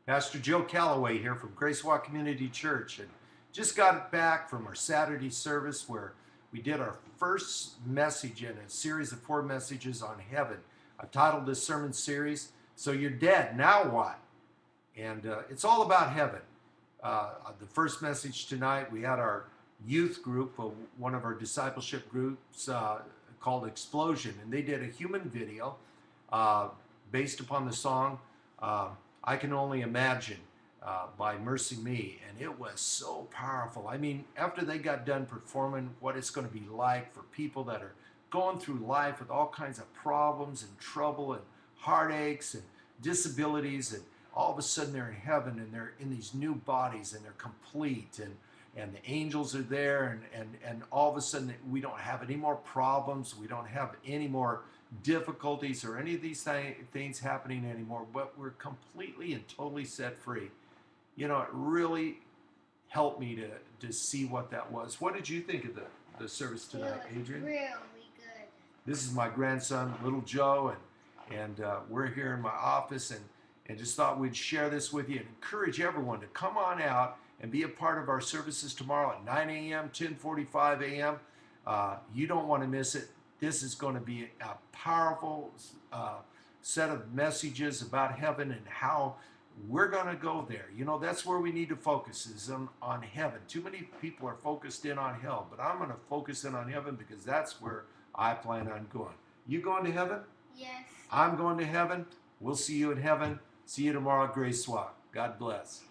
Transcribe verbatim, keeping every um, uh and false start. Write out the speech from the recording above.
Pastor Joe Calloway here from Grace Walk Community Church, and just got back from our Saturday service where we did our first message in a series of four messages on heaven. I've titled this sermon series, So You're Dead, Now What? And uh, it's all about heaven. Uh, the first message tonight, we had our youth group, uh, one of our discipleship groups uh, called Explosion, and they did a human video uh, based upon the song uh, I Can Only Imagine uh, by Mercy Me, and it was so powerful. I mean, after they got done performing what it's going to be like for people that are going through life with all kinds of problems and trouble and heartaches and disabilities, and all of a sudden they're in heaven and they're in these new bodies and they're complete, and and the angels are there, and and and all of a sudden we don't have any more problems, we don't have any more difficulties or any of these th- things happening anymore, but we're completely and totally set free. You know, it really helped me to to see what that was. What did you think of the the service tonight, It was Adrian? really good. This is my grandson, little Joe, and and uh, we're here in my office, and and just thought we'd share this with you and encourage everyone to come on out and be a part of our services tomorrow at nine a m, ten forty-five a m Uh, you don't want to miss it. This is going to be a powerful uh, set of messages about heaven and how we're going to go there. You know, that's where we need to focus, is on, on heaven. Too many people are focused in on hell, but I'm going to focus in on heaven because that's where I plan on going. You going to heaven? Yes. I'm going to heaven. We'll see you in heaven. See you tomorrow at Grace Walk. God bless.